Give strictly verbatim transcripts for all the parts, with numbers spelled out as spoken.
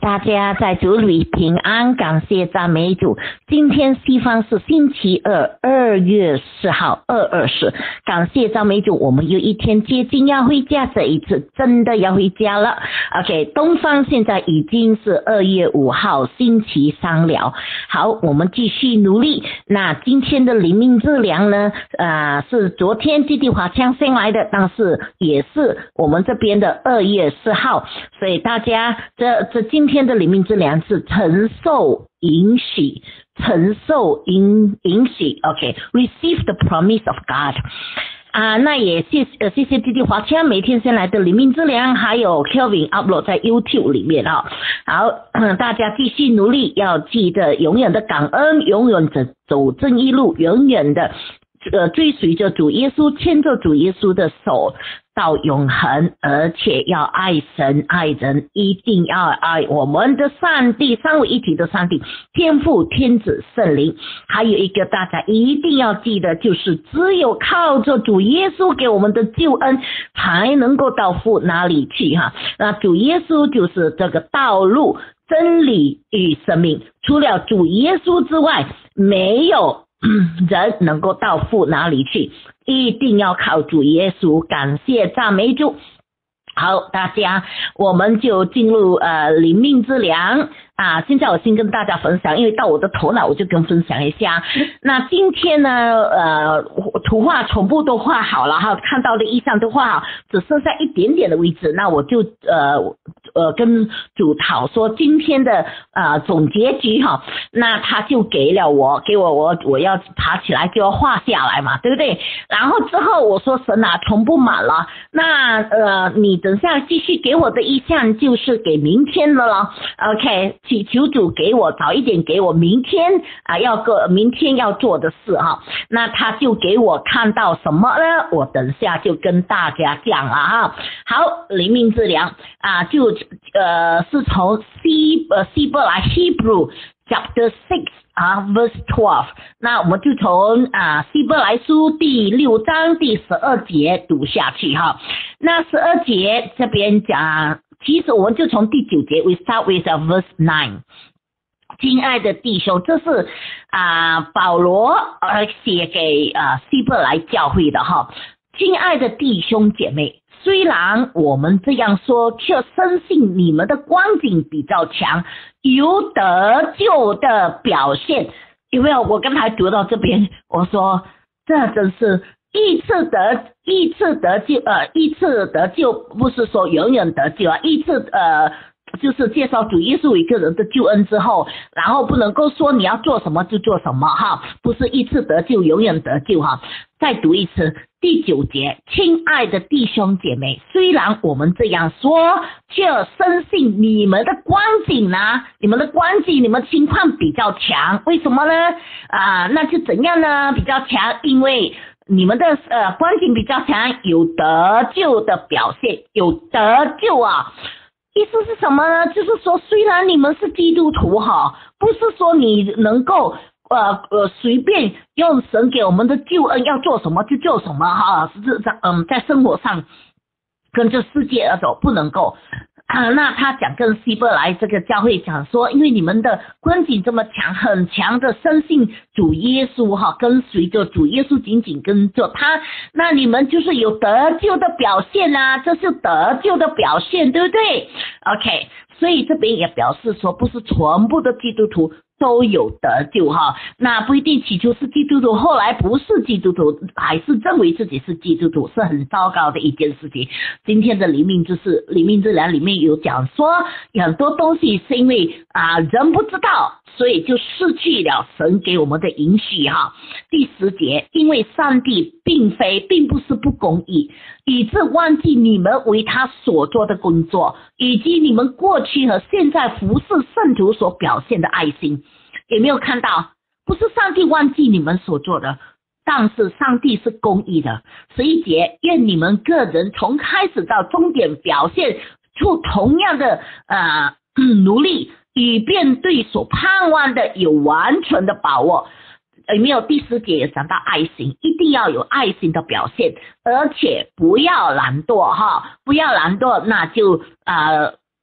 大家在主里平安，感谢赞美主。今天西方是星期二，二月四号，二二四。感谢赞美主，我们有一天接近要回家，这一次真的要回家了。OK， 东方现在已经是二月五号，星期三了。好，我们继续努力。那今天的灵命质量呢？呃，是昨天基地华枪先来的，但是也是我们这边的二月四号，所以大家这这今天的灵命质量是承受允许，承受允允许 ，OK， receive the promise of God。啊，那也谢呃谢谢弟弟华强每天先来的灵命质量，还有 Kelvin upload 在 YouTube 里面啊。好，大家继续努力，要记得永远的感恩，永远的走正义路，永远的呃追随着主耶稣，牵着主耶稣的手到永恒，而且要爱神爱人，一定要爱我们的上帝，三位一体的上帝，天父天子圣灵。还有一个大家一定要记得，就是只有靠着主耶稣给我们的救恩，才能够到父那里去哈。那主耶稣就是这个道路真理与生命，除了主耶稣之外，没有人能够到父哪里去，一定要靠主耶稣。感谢赞美主。好，大家我们就进入呃灵命之粮啊。现在我先跟大家分享，因为到我的头脑我就跟分享一下。那今天呢呃图画全部都画好了哈，看到的意象都画好，只剩下一点点的位置，那我就呃呃跟主讨说今天的呃总结局哈。那他就给了我给我我我要爬起来就要画下来嘛，对不对？然后之后我说神啊全部满了，那呃你等下继续给我的意向就是给明天的了。 OK， 祈求主给我早一点给我明天啊要个明天要做的事哈。那他就给我看到什么呢？我等下就跟大家讲了哈。好，灵命之粮啊就呃是从希呃希伯来 Hebrew Chapter six 啊 Verse twelve， 那我们就从啊希伯来书第六章第十二节读下去哈。那十二节这边讲，其实我们就从第九节 We start with a verse nine。亲爱的弟兄，这是啊保罗呃写给啊希伯来教会的哈。亲爱的弟兄姐妹，虽然我们这样说，却深信你们的光景比较强，有得救的表现。有没有？我刚才读到这边，我说这真是一次得一次得救，呃，一次得救不是说永远得救啊，一次呃。就是介绍主耶稣一个人的救恩之后，然后不能够说你要做什么就做什么哈，不是一次得救永远得救哈。再读一次第九节，亲爱的弟兄姐妹，虽然我们这样说，却深信你们的光景呢，你们的光景，你们情况比较强，为什么呢？啊，那就怎样呢？比较强，因为你们的呃光景比较强，有得救的表现，有得救啊。意思是什么呢？就是说虽然你们是基督徒哈，不是说你能够呃呃随便用神给我们的救恩要做什么就做什么哈，是在嗯在生活上跟着世界而走，不能够啊。那他讲跟希伯来这个教会讲说，因为你们的光景这么强，很强的深信主耶稣哈，跟随着主耶稣紧紧跟着他，那你们就是有得救的表现啊，这是得救的表现，对不对 ？OK， 所以这边也表示说，不是全部的基督徒都有得救哈，那不一定祈求是基督徒，后来不是基督徒，还是认为自己是基督徒，是很糟糕的一件事情。今天的灵命就是灵命之粮里面有讲说，很多东西是因为啊人不知道，所以就失去了神给我们的允许哈。第十节，因为上帝并非并不是不公义，以致忘记你们为他所做的工作，以及你们过去和现在服侍圣徒所表现的爱心。有没有看到？不是上帝忘记你们所做的，但是上帝是公义的。十一节，愿你们个人从开始到终点表现出同样的呃努力，以便对所盼望的有完全的把握。有没有？第十节也讲到爱心，一定要有爱心的表现，而且不要懒惰哈，不要懒惰，那就呃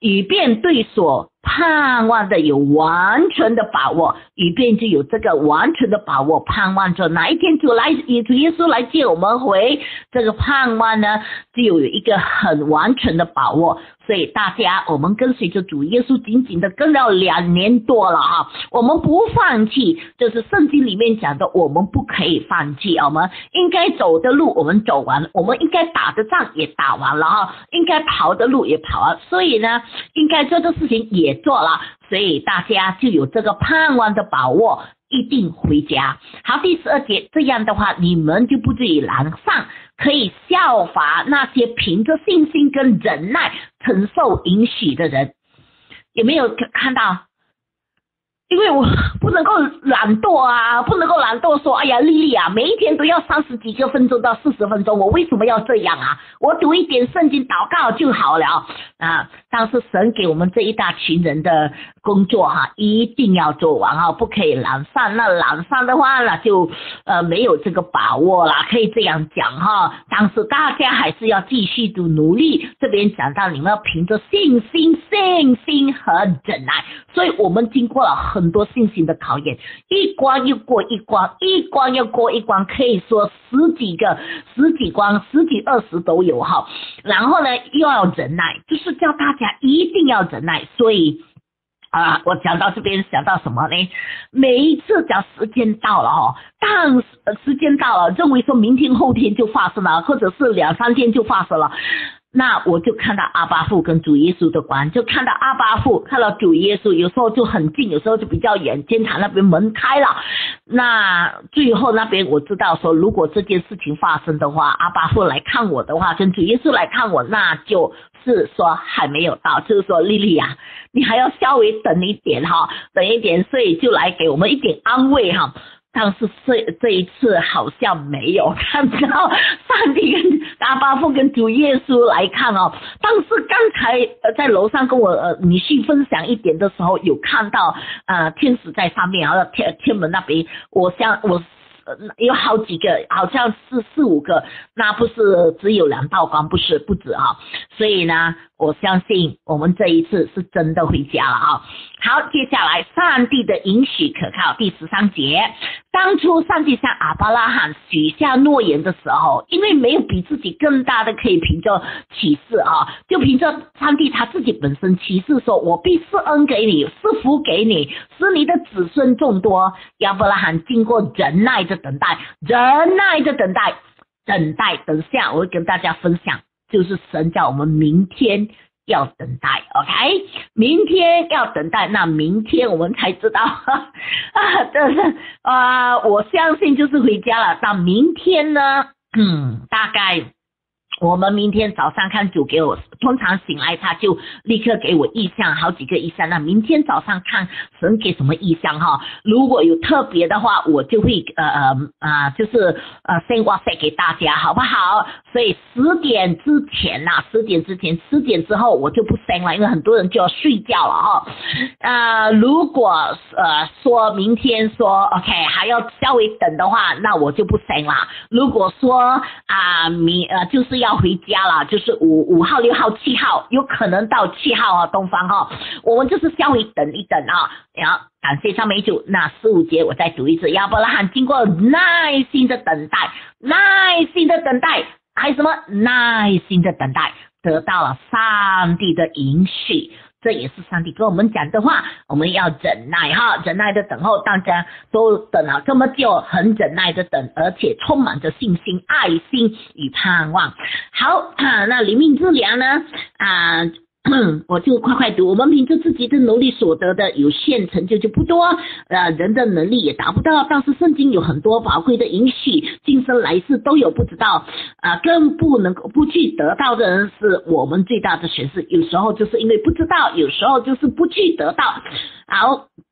以便对所盼望的有完全的把握，以便就有这个完全的把握，盼望着哪一天主来，主耶稣来接我们回，这个盼望呢就有一个很完全的把握。所以大家我们跟随着主耶稣紧紧的跟了两年多了哈，我们不放弃，就是圣经里面讲的我们不可以放弃，我们应该走的路我们走完了，我们应该打的仗也打完了哈，应该跑的路也跑了，所以呢应该做的事情也做了，所以大家就有这个盼望的把握，一定回家。好，第十二节，这样的话你们就不至于懒散，可以效法那些凭着信心跟忍耐承受应许的人。有没有看到？因为我不能够懒惰啊，不能够懒惰说，哎呀，丽丽啊，每一天都要三十几个分钟到四十分钟，我为什么要这样啊？我读一点圣经祷告就好了啊！但是神给我们这一大群人的工作哈、啊，一定要做完哈、啊，不可以懒散。那懒散的话，那就呃没有这个把握啦，可以这样讲哈、啊。但是大家还是要继续的努力。这边讲到你们要凭着信心、信心和忍耐，所以我们经过了很多信心的考验，一关又过一关，一关又过一关，可以说十几个、十几关、十几二十都有哈。然后呢，又要忍耐，就是叫大家一定要忍耐。所以啊，我讲到这边想到什么呢？每一次讲时间到了哈，当时间到了，认为说明天后天就发生了，或者是两三天就发生了。那我就看到阿爸父跟主耶稣的关，就看到阿爸父，看到主耶稣，有时候就很近，有时候就比较远，监察那边门开了，那最后那边我知道说，如果这件事情发生的话，阿爸父来看我的话，跟主耶稣来看我，那就是说还没有到，就是说丽丽啊，你还要稍微等一点哈，等一点，所以就来给我们一点安慰哈。但是这这一次好像没有看到上帝跟阿爸父跟主耶稣来看哦，但是刚才呃在楼上跟我呃女婿分享一点的时候，有看到呃天使在上面，然后天天门那边，我想我。呃，有好几个，好像是四五个，那不是只有两道光，不是不止啊。所以呢，我相信我们这一次是真的回家了啊。好，接下来上帝的应许可靠，第十三节，当初上帝向亚伯拉罕许下诺言的时候，因为没有比自己更大的可以凭着启示啊，就凭着上帝他自己本身启示说，我必施恩给你，赐福给你，使你的子孙众多。亚伯拉罕经过忍耐的等待，忍耐的等待，等待，等下我会跟大家分享，就是神叫我们明天要等待 ，OK， 明天要等待，那明天我们才知道啊，但是啊，我相信就是回家了。到明天呢，嗯，大概我们明天早上看主给我，通常醒来他就立刻给我意象，好几个意象。那明天早上看神给什么意象哈，如果有特别的话，我就会呃呃啊、呃，就是呃 send WhatsApp 给大家，好不好？所以十点之前呐、啊，十点之前，十点之后我就不 send 了，因为很多人就要睡觉了哈。呃，如果呃说明天说 OK 还要稍微等的话，那我就不 send 了。如果说啊、呃、明呃就是要要回家了，就是五五号、六号、七号，有可能到七号啊，东方哈，我们就是稍微等一等啊。然后感谢上面主，那十五节我再读一次，亚伯拉罕经过耐心的等待，耐心的等待，还有什么耐心的等待，得到了上帝的应许。这也是上帝跟我们讲的话，我们要忍耐哈，忍耐的等候，大家都等了这么久，很忍耐的等，而且充满着信心、爱心与盼望。好，啊、那灵命之粮呢？啊、我就快快读，我们凭着自己的努力所得的有限成就就不多，呃，人的能力也达不到，但是圣经有很多宝贵的应许，今生来世都有，不知道啊、呃，更不能够不去得到的人是我们最大的损失。有时候就是因为不知道，有时候就是不去得到。好，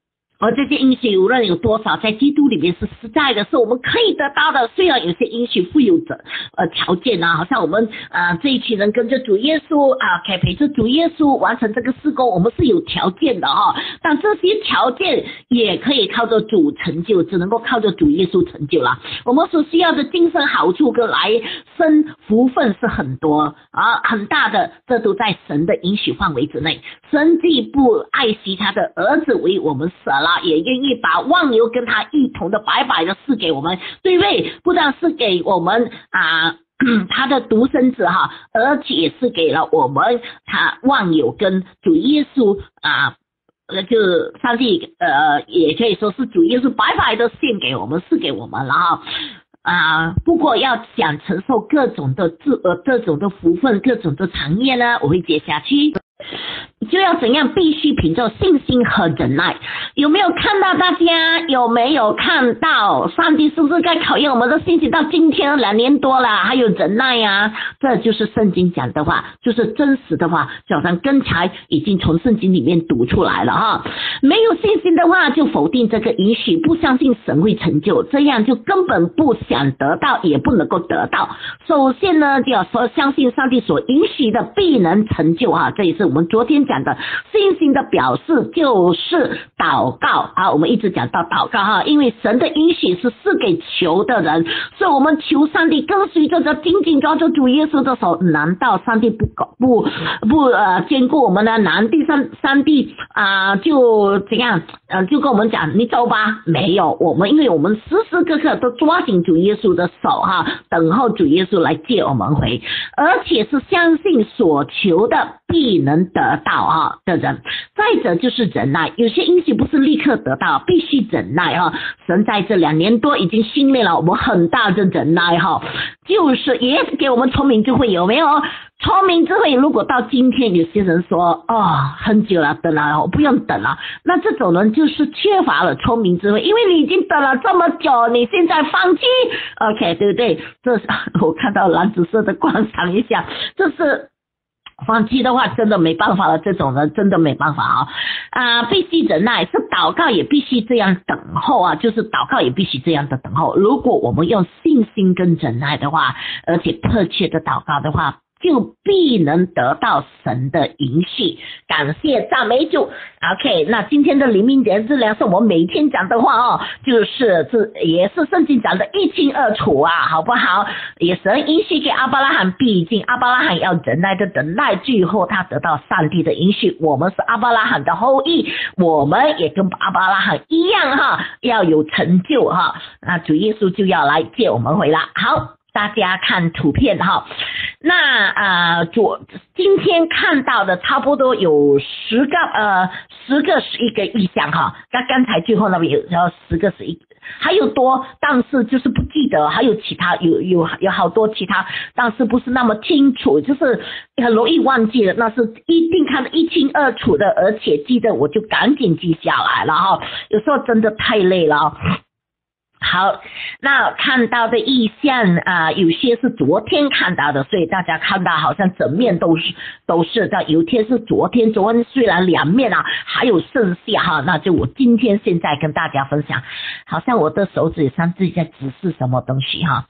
而这些应许无论有多少在基督里面是实在的，是我们可以得到的。虽然有些应许附有着呃条件啊，好像我们呃这一群人跟着主耶稣啊，可以陪着主耶稣完成这个事工，我们是有条件的哈、哦。但这些条件也可以靠着主成就，只能够靠着主耶稣成就了。我们所需要的精神好处跟来生福分是很多啊，很大的，这都在神的应许范围之内。神既不爱惜他的儿子为我们舍了，也愿意把万有跟他一同的白白的赐给我们，对不对？不但是给我们啊他的独生子哈，而且也是给了我们他万有跟主耶稣啊，呃，就上帝呃，也可以说是主耶稣白白的献给我们，赐给我们了哈。啊，不过要想承受各种的自呃各种的福分，各种的产业呢，我会接下去。就要怎样？必须凭着信心和忍耐。有没有看到？大家有没有看到？上帝是不是在考验我们的信心？到今天两年多了，还有忍耐呀、啊？这就是圣经讲的话，就是真实的话，就好像刚才已经从圣经里面读出来了哈。没有信心的话，就否定这个允许，不相信神会成就，这样就根本不想得到，也不能够得到。首先呢，就要说相信上帝所允许的必能成就哈，这也是我们昨天讲的信心的表示，就是祷告啊。我们一直讲到祷告哈，因为神的允许是赐给求的人，所以我们求上帝跟随着这紧紧抓住主耶稣的手。难道上帝不不不呃兼顾我们呢？难道上上帝啊、呃、就怎样呃就跟我们讲你走吧？没有，我们因为我们时时刻刻都抓紧主耶稣的手哈，等候主耶稣来接我们回，而且是相信所求的必能得到啊的人。再者就是忍耐，有些应许不是立刻得到，必须忍耐啊。神在这两年多已经训练了我们很大的忍耐哈，就是也给我们聪明智慧，有没有？聪明智慧，如果到今天有些人说哦很久了，等了，我不用等了，那这种人就是缺乏了聪明智慧，因为你已经等了这么久，你现在放弃 ，OK 对不对？这是我看到蓝紫色的光闪一下，这是。放弃的话真的没办法了，这种人真的没办法啊！啊，必须忍耐，是祷告也必须这样等候啊，就是祷告也必须这样的等候。如果我们用信心跟忍耐的话，而且迫切的祷告的话，就必能得到神的允许。感谢赞美主。OK， 那今天的灵命点治疗是我们每天讲的话哦，就是这也是圣经讲的一清二楚啊，好不好？也神允许给亚伯拉罕，毕竟亚伯拉罕要忍耐的等待，最后他得到上帝的允许。我们是亚伯拉罕的后裔，我们也跟亚伯拉罕一样哈，要有成就哈。那主耶稣就要来接我们回来。好。大家看图片哈，那呃，昨今天看到的差不多有十个呃十个十一个意象哈，刚刚才最后那边有然后十个十一，还有多，但是就是不记得，还有其他有有有好多其他，但是不是那么清楚，就是很容易忘记了，那是一定看得一清二楚的，而且记得我就赶紧记下来了哈，有时候真的太累了。好，那看到的意象啊、呃，有些是昨天看到的，所以大家看到好像整面都是都是的，有些是昨天，昨天虽然两面啊，还有剩下哈，那就我今天现在跟大家分享，好像我的手指上自己在指示什么东西哈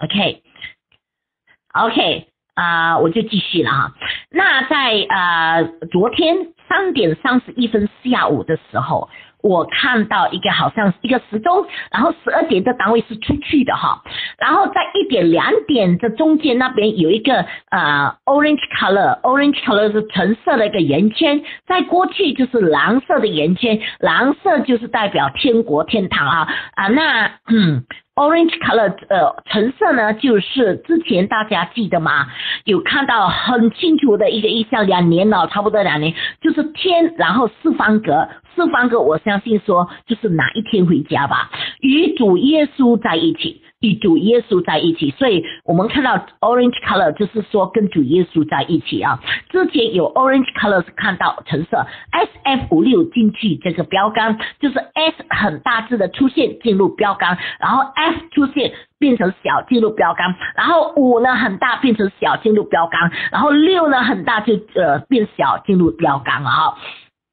，OK，OK，、okay, okay, 啊、呃，我就继续了哈。那在呃昨天三点三十一分下午的时候。我看到一个好像一个时钟，然后十二点的单位是出去的哈，然后在一点两点的中间那边有一个呃 orange color orange color 是橙色的一个圆圈，在过去就是蓝色的圆圈，蓝色就是代表天国天堂啊啊那嗯。Orange color 呃橙色呢，就是之前大家记得吗？有看到很清楚的一个意象，两年了，差不多两年，就是天，然后四方格，四方格我相信说就是哪一天回家吧，与主耶稣在一起。与主耶稣在一起，所以我们看到 orange color 就是说跟主耶稣在一起啊。之前有 orange color 是看到橙色 S F 五六 进去这个标杆，就是 S 很大字的出现进入标杆，然后 F 出现变成小进入标杆，然后五呢很大变成小进入标杆，然后六呢很大就呃变小进入标杆了啊。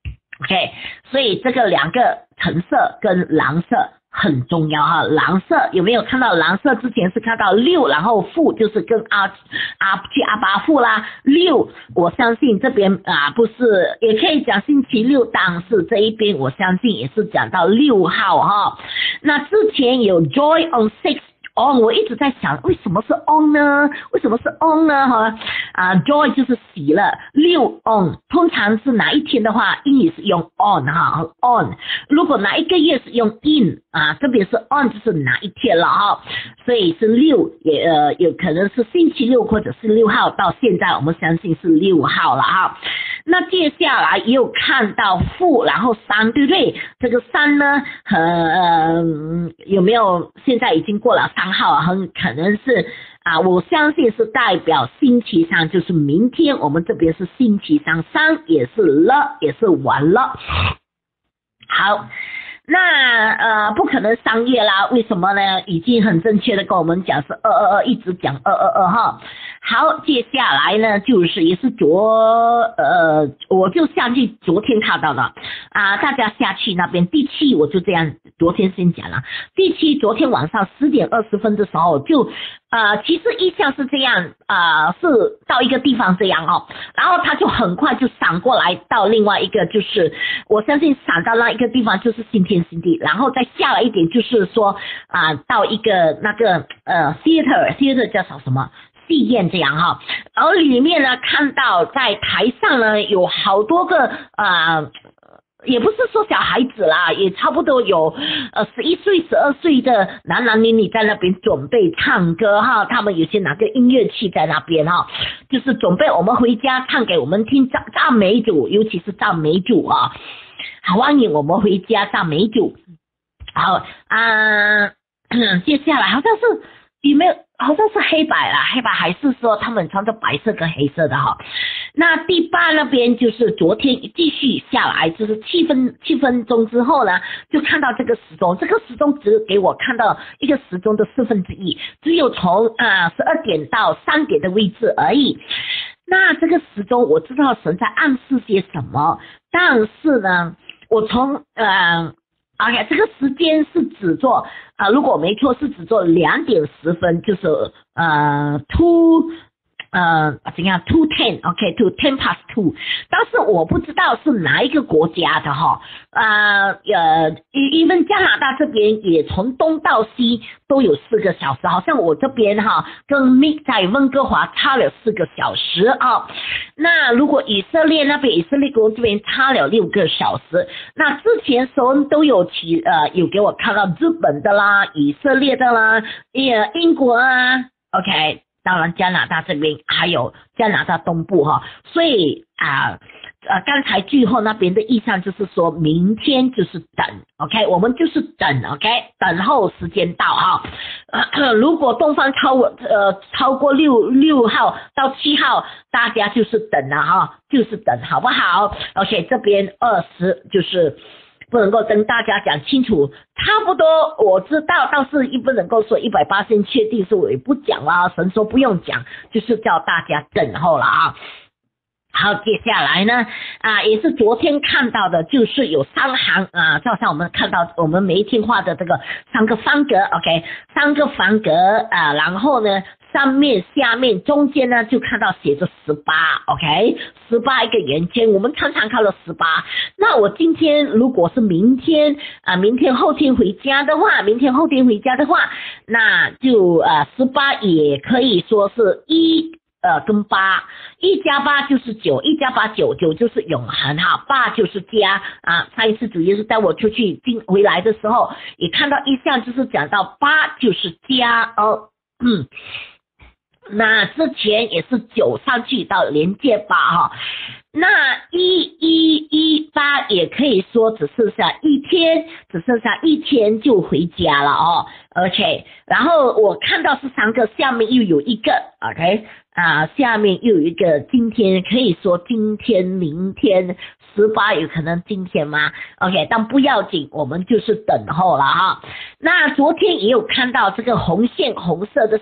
OK， 所以这个两个橙色跟蓝色很重要哈。蓝色有没有看到？蓝色之前是看到六，然后负就是跟阿阿去阿巴负啦。六，我相信这边啊不是，也可以讲星期六，但是这一边我相信也是讲到六号哈。那之前有 joy on six。on 我一直在想为什么是 on 呢？为什么是 on 呢？哈啊 joy 就是喜乐，六 on 通常是哪一天的话，英语是用 on 哈 on。如果哪一个月是用 in 啊，特别是 on 就是哪一天了哈，所以是六也呃有可能是星期六或者是六号，到现在我们相信是六号了哈。那接下来也有看到负，然后三，对不对？这个三呢，呃有没有现在已经过了三号，很可能是啊，我相信是代表星期三，就是明天，我们这边是星期三，三也是了，也是完了。好。那呃不可能三月啦，为什么呢？已经很正确的跟我们讲是二二二，一直讲二二二哈。好，接下来呢就是也是昨呃我就相信昨天看到的啊，大家下去那边第七我就这样昨天先讲了，第七昨天晚上十点二十分的时候就呃其实意象是这样啊、呃，是到一个地方这样哦，然后他就很快就闪过来到另外一个，就是我相信闪到那一个地方就是新天新地，然后再下来一点就是说啊、呃、到一个那个呃 theater theater 叫什么戏院这样哈，然后里面呢看到在台上呢有好多个啊。呃也不是说小孩子啦，也差不多有呃十一岁、十二岁的男男女女在那边准备唱歌哈，他们有些拿个音乐器在那边哈，就是准备我们回家唱给我们听赞赞美主，尤其是赞美主啊，欢迎我们回家赞美主。好啊、呃，接下来好像是有没有？好像是黑白啦，黑白还是说他们穿着白色跟黑色的哈。那第八那边就是昨天继续下来，就是七分七分钟之后呢，就看到这个时钟，这个时钟只给我看到一个时钟的四分之一，只有从啊十二点到三点的位置而已。那这个时钟我知道神在暗示些什么，但是呢，我从呃。OK， 这个时间是指做啊、呃，如果没错是指做两点十分，就是呃 two 呃怎样 two ten OK to ten past two， 但是我不知道是哪一个国家的哈，呃呃，even 加拿大这边也从东到西都有四个小时，好像我这边哈跟 Mick 在温哥华差了四个小时啊。那如果以色列那边以色列国这边差了六个小时，那之前神都有起呃有给我看到日本的啦、以色列的啦、呃英国啊 ，OK。当然加拿大这边还有加拿大东部哈，所以啊呃刚才最后那边的意象就是说明天就是等 OK， 我们就是等 OK， 等候时间到哈、呃、如果东方超呃超过六六号到七号，大家就是等了哈，就是等好不好 OK， 这边二十就是不能够跟大家讲清楚，差不多我知道，但是亦不能够说一百八十确定，是我也不讲啦，神说不用讲，就是叫大家等候了啊。好，接下来呢啊，也是昨天看到的，就是有三行啊，就像我们看到我们每一天画的这个三个方格 OK， 三个方格啊，然后呢上面下面中间呢就看到写着十八 OK， 十八一个圆圈，我们常常看到十八。那我今天如果是明天啊，明天后天回家的话，明天后天回家的话，那就呃十八也可以说是一呃跟八，一加八就是九，一加八九，九就是永恒哈，八就是加啊。上一次主耶稣带我出去进回来的时候，也看到一项就是讲到八就是加哦，嗯。那之前也是九上去到连接八哈，那一一一八也可以说只剩下一天，只剩下一天就回家了哦。OK， 然后我看到是三个，下面又有一个 OK 啊，下面又有一个今天，可以说今天明天十八有可能今天吗 OK， 但不要紧，我们就是等候了哈。那昨天也有看到这个红线红色的线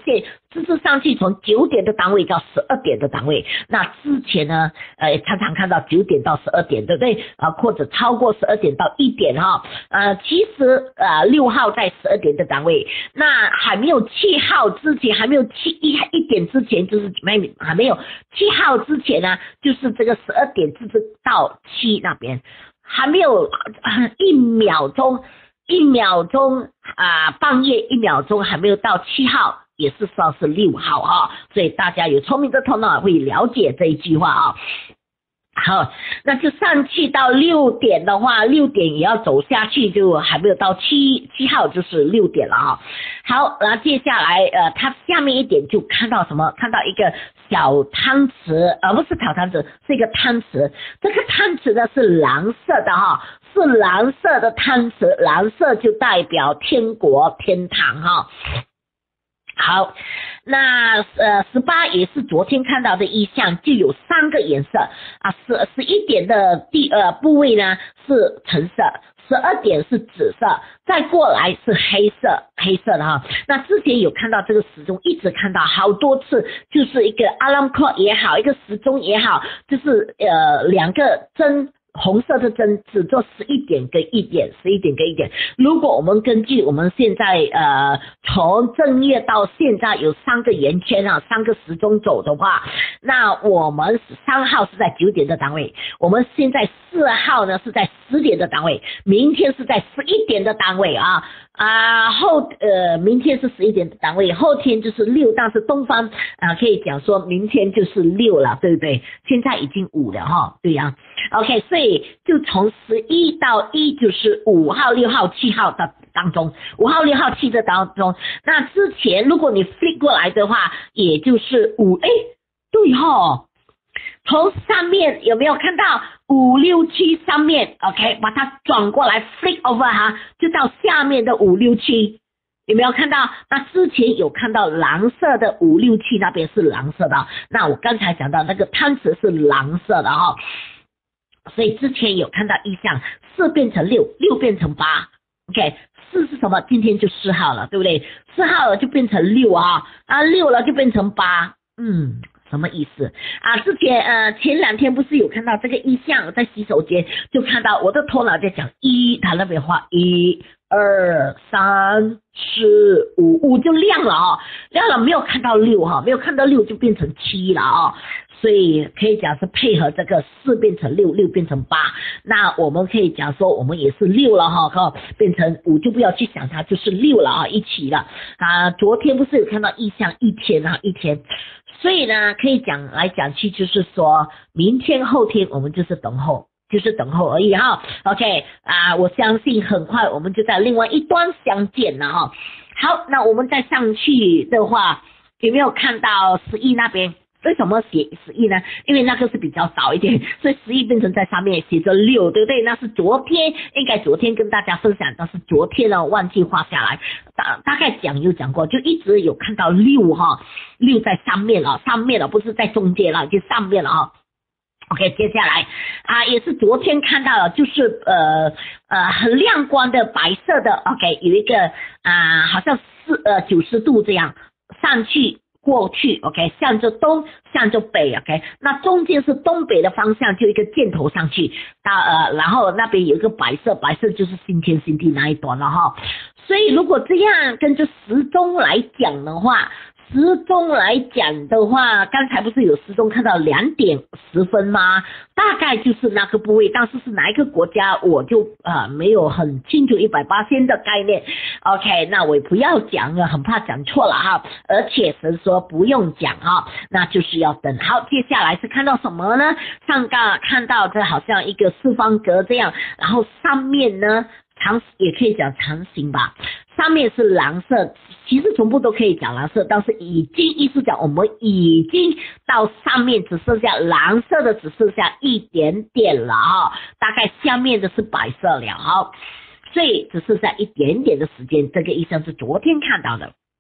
直直上去从九点的单位到十二点的单位。那之前呢，呃，常常看到九点到十二点，对不对？啊，或者超过十二点到一点哈。呃，其实呃六号在十二点的单位，那还没有七号之前，还没有七一一点之前，就是没还没有七号之前呢，就是这个十二点直直到七那边，还没有、呃、一秒钟。一秒钟啊、呃，半夜一秒钟还没有到七号，也是说是六号啊，所以大家有聪明的头脑会了解这一句话啊。好，那就上去到六点的话，六点也要走下去，就还没有到七七号，就是六点了啊。好，然后接下来呃，它下面一点就看到什么？看到一个小汤匙，而、呃、不是小汤匙，是一个汤匙。这个汤匙呢是蓝色的哈。是蓝色的汤匙，蓝色就代表天国天堂哈。好，那呃十八也是昨天看到的意象，就有三个颜色啊，十十一点的第呃部位呢是橙色，十二点是紫色，再过来是黑色，黑色的哈。那之前有看到这个时钟，一直看到好多次，就是一个 alarm clock 也好，一个时钟也好，就是呃两个针。红色的针只做十一点跟一点，十一点跟一点。如果我们根据我们现在呃从正月到现在有三个圆圈啊，三个时钟走的话，那我们三号是在九点的单位，我们现在四号呢是在十点的单位，明天是在十一点的单位啊啊后呃明天是十一点的单位，后天就是六，但是东方啊可以讲说明天就是六了，对不对？现在已经五了哈，对呀、啊。OK， 所以就从十一到一就是五号、六号、七号的当中，五号、六号、七的当中。那之前如果你 flip 过来的话，也就是五，哎，对哈，从上面有没有看到五六七上面 ？OK， 把它转过来 flip over 哈，就到下面的五六七。有没有看到？那之前有看到蓝色的五六七那边是蓝色的，那我刚才讲到那个汤匙是蓝色的哈。所以之前有看到意象，四变成六，六变成八 ，OK， 四是什么？今天就四号了，对不对？四号了就变成六啊，啊六了就变成八，嗯，什么意思啊？之前呃前两天不是有看到这个意象，在洗手间就看到我的头脑在讲一，他那边画一。二三四五五就亮了啊、哦，亮了没有看到六哈，没有看到六就变成七了啊、哦，所以可以讲是配合这个四变成六，六变成八，那我们可以讲说我们也是六了哈，哈变成五就不要去想它就是六了啊，一起了啊。昨天不是有看到意象一天啊一天，所以呢可以讲来讲去就是说明天后天我们就是等候。就是等候而已哈 ，OK 啊，我相信很快我们就在另外一端相见了哈。好，那我们再上去的话，有没有看到十一那边？为什么写十一呢？因为那个是比较少一点，所以十一变成在上面写着六，对不对？那是昨天，应该昨天跟大家分享，但是昨天呢忘记画下来，大大概讲有讲过，就一直有看到六哈，六在上面了，上面了，不是在中间了，就上面了哈。OK， 接下来啊，也是昨天看到了，就是呃呃很亮光的白色的 ，OK， 有一个啊，好像四呃九十度这样上去过去 ，OK， 向着东，向着北 ，OK， 那中间是东北的方向，就一个箭头上去，到呃，然后那边有一个白色，白色就是新天新地那一端了哈。所以如果这样跟着时钟来讲的话。时钟来讲的话，刚才不是有时钟看到两点十分吗？大概就是那个部位，但是是哪一个国家我就呃没有很清楚一百八十的概念。OK， 那我也不要讲了，很怕讲错了哈。而且是说不用讲哈，那就是要等。好，接下来是看到什么呢？上个看到这好像一个四方格这样，然后上面呢长也可以讲长形吧。上面是蓝色，其实全部都可以讲蓝色，但是已经意思讲我们已经到上面只剩下蓝色的，只剩下一点点了哈，大概下面的是白色了哈，所以只剩下一点点的时间，这个意象是昨天看到的。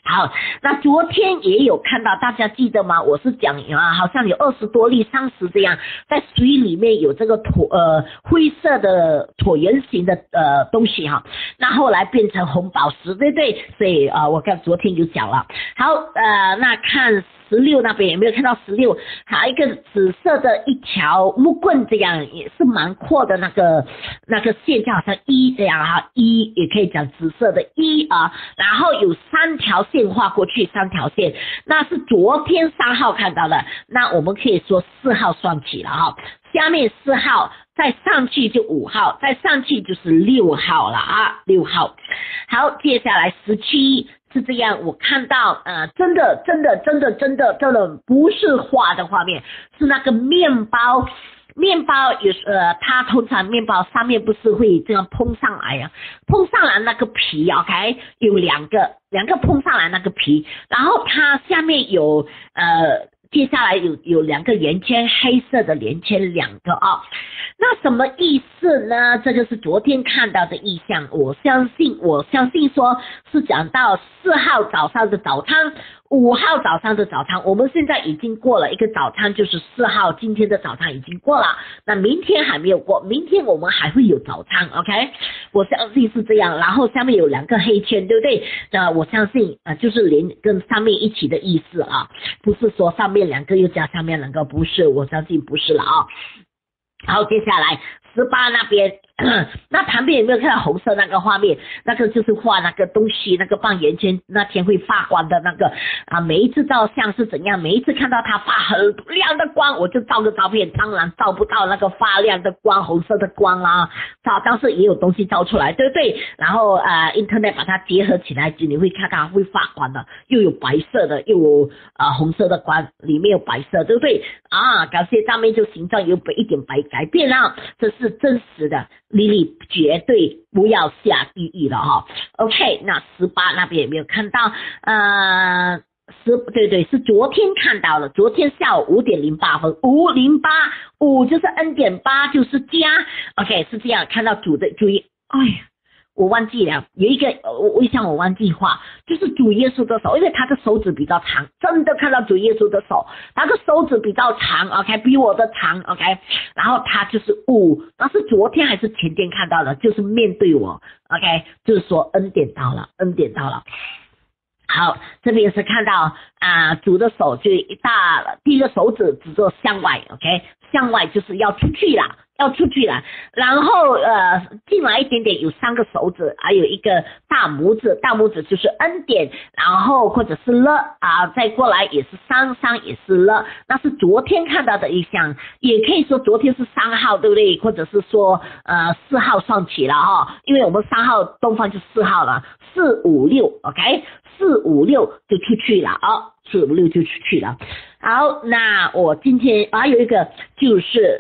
好，那昨天也有看到，大家记得吗？我是讲啊，好像有二十多粒、三十这样，在水里面有这个椭呃灰色的椭圆形的呃东西哈，那后来变成红宝石，对不对？所以啊、呃，我看昨天有讲了。好，呃，那看十六那边有没有看到十六？还有一个紫色的一条木棍，这样也是蛮阔的那个那个线，就好像一这样哈，一也可以讲紫色的一啊，然后有三条线画过去，三条线，那是昨天三号看到的，那我们可以说四号算起了哈，下面四号再上去就五号，再上去就是六号了啊，六号。好，接下来十七是这样，我看到呃，真的真的真的真的真的不是画的画面，是那个面包。面包有呃，它通常面包上面不是会这样碰上来啊，碰上来那个皮 ，OK， 有两个两个碰上来那个皮，然后它下面有呃，接下来有有两个圆圈，黑色的圆圈两个啊，那什么意思呢？这个是昨天看到的意象，我相信我相信说是讲到四号早上的早餐。五号早上的早餐，我们现在已经过了一个早餐，就是四号，今天的早餐已经过了，那明天还没有过，明天我们还会有早餐 ，OK， 我相信是这样，然后下面有两个黑圈，对不对？那我相信啊、呃，就是连跟上面一起的意思啊，不是说上面两个又加上面两个，不是，我相信不是了啊。好，接下来十八那边。那旁边有没有看到红色那个画面？那个就是画那个东西，那个半圆圈那天会发光的那个啊。每一次照相是怎样？每一次看到它发很亮的光，我就照个照片。当然照不到那个发亮的光，红色的光啊，照，但是也有东西照出来，对不对？然后呃 ，Internet 把它结合起来，你会看到会发光的，又有白色的，又有呃红色的光，里面有白色，对不对？啊，感谢上面就形状有一点白改变了，这是真实的。莉莉绝对不要下地狱了哈。OK， 那十八那边有没有看到？呃，十对对是昨天看到了，昨天下午五点零八分，五零八五就是 n 点八就是加。OK， 是这样，看到主的注意，哎呀。我忘记了，有一个我想我忘记画，就是主耶稣的手，因为他的手指比较长，真的看到主耶稣的手，他的手指比较长 ，OK， 比我的长 ，OK， 然后他就是五，那是昨天还是前天看到的，就是面对我 ，OK， 就是说恩典到了，恩典到了。好，这边是看到啊、呃，主的手就一大，第一个手指指着向外 ，OK， 向外就是要出去啦。要出去了，然后呃进来一点点有三个手指，还有一个大拇指，大拇指就是恩典，然后或者是了啊，再过来也是三，三也是了，那是昨天看到的一项，也可以说昨天是三号，对不对？或者是说呃四号算起了哈，因为我们三号东方就四号了，四五六 ，OK， 四五六就出去了啊，四五六就出去了。好，那我今天还有一个就是。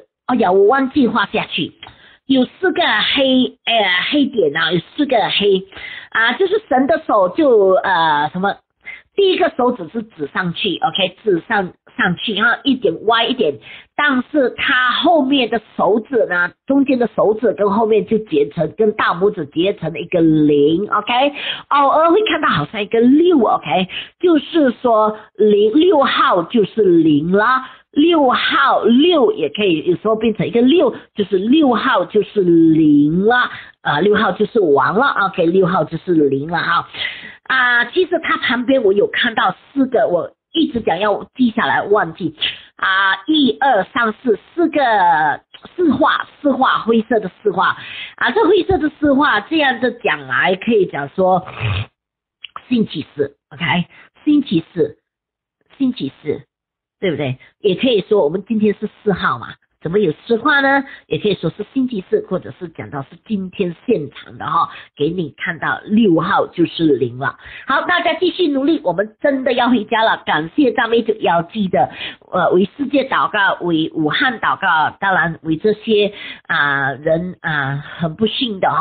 哎呀，我忘记画下去，有四个黑呃黑点啊，有四个黑啊，就是神的手就呃什么，第一个手指是指上去 ，OK， 指上上去，然后一点歪一点，但是它后面的手指呢，中间的手指跟后面就结成，跟大拇指结成一个零 ，OK， 偶尔会看到好像一个六 ，OK， 就是说零六号就是零啦。六号六也可以有时候变成一个六，就是六号就是零了，啊、呃、六号就是完了 ，OK， 六号就是零了哈。啊、呃，其实它旁边我有看到四个，我一直讲要记下来，忘记啊，一二三四四个四画，四画灰色的四画啊，这灰色的四画这样的讲来可以讲说星期四 ，OK， 星期四，星期四。对不对？也可以说我们今天是四号嘛，怎么有四画呢？也可以说是星期四，或者是讲到是今天现场的哈，给你看到六号就是零了。好，大家继续努力，我们真的要回家了。感谢赞美主，要记得呃为世界祷告，为武汉祷告，当然为这些啊、呃、人啊、呃、很不幸的哈。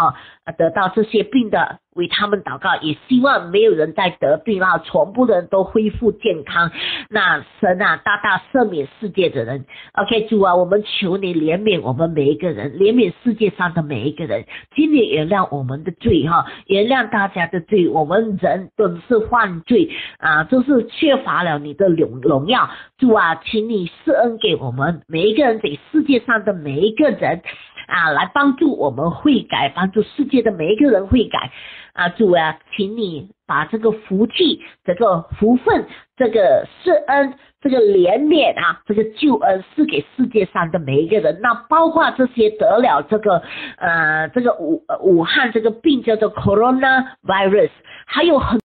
得到这些病的，为他们祷告，也希望没有人再得病了，全部人都恢复健康。那神啊，大大赦免世界的人。 OK， 主啊，我们求你怜悯我们每一个人，怜悯世界上的每一个人，请你原谅我们的罪哈，原谅大家的罪。我们人都是犯罪啊，都是缺乏了你的荣荣耀。主啊，请你施恩给我们每一个人，给世界上的每一个人啊，来帮助我们悔改，帮助世界的每一个人悔改啊。主啊，请你把这个福气，这个福分，这个施恩，这个怜悯啊，这个救恩是给世界上的每一个人。那包括这些得了这个呃这个武武汉这个病叫做 coronavirus， 还有很